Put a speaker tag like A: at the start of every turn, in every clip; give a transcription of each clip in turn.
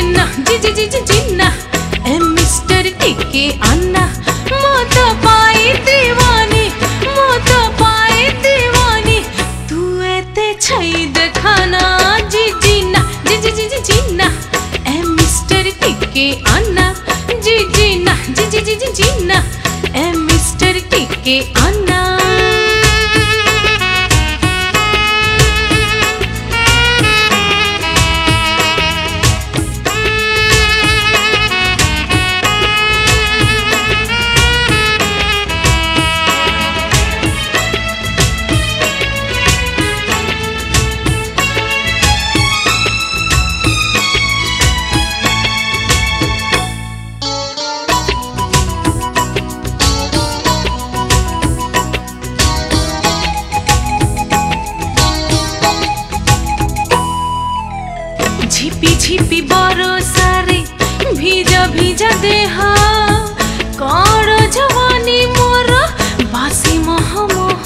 A: जिन्ना जिन्ना ए mister टिके अन्ना मत पाए दीवानी मत पाए दीवानी तू एते छई देखाना जिन्ना जिन्ना ए मिस्टर टिके अन्ना जिन्ना जिन्ना ए मिस्टर टिके अन्ना झिपी बरसारे भिजा भिजा देहा कर जवानी मोर बासी मह मह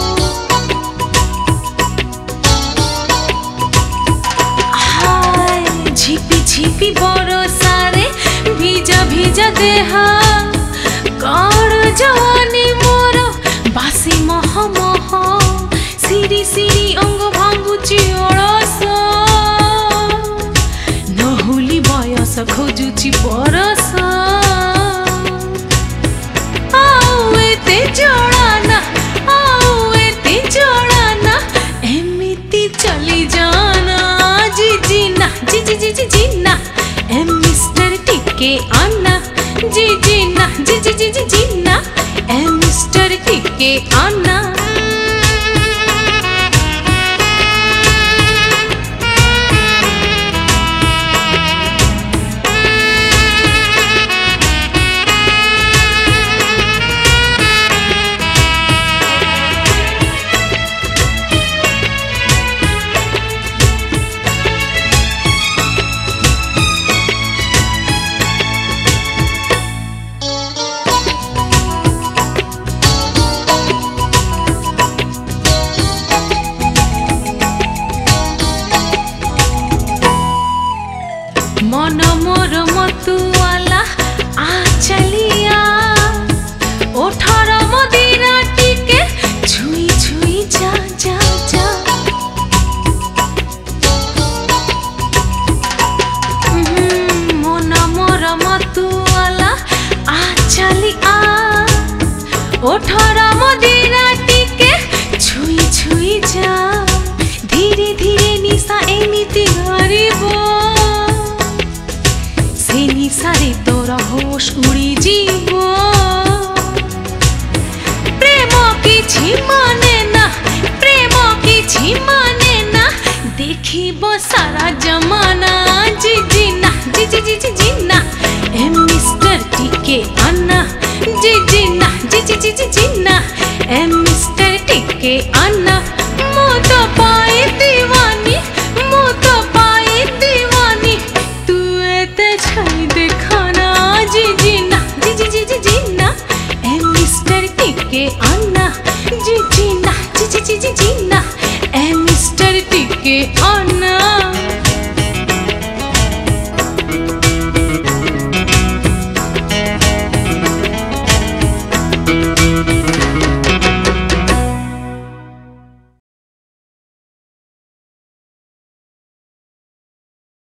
A: हाय झिपी बरसारे भिजा भिजा देहा कर जवानी मोर बासी मह मह सिरी सिरी अंग भांगुची ओळस बयस खोजुची बरस आउ एते जड़ाना एमिति चली जाना जिन्ना जिन्ना ए मिस्टर टिके अन्ना जिन्ना जिन्ना ए मिस्टर टिके अन्ना मन मोर मतुआला आ चलिया ओठर मदिरा टिके छुई छुई जा जा जा मन मोर मतुआला आ चलिया ओठर मदिरा टिके छुई छुई जा धीरे धीरे निशा एमिति गरिबो सारे तोरा होश उड़ी जीवो प्रेम किछि माने ना देखिबो सारा जमाना जिन्ना जिन्ना ए मिस्टर टिके अन्ना जिन्ना जिन्ना ए मिस्टर टिके अन्ना मोत पाए दीवानी मोत पाए दीवानी तू एते छई देखाना जिन्ना ए मिस्टर टिके अन्ना जिन्ना ए मिस्टर टिके अन्ना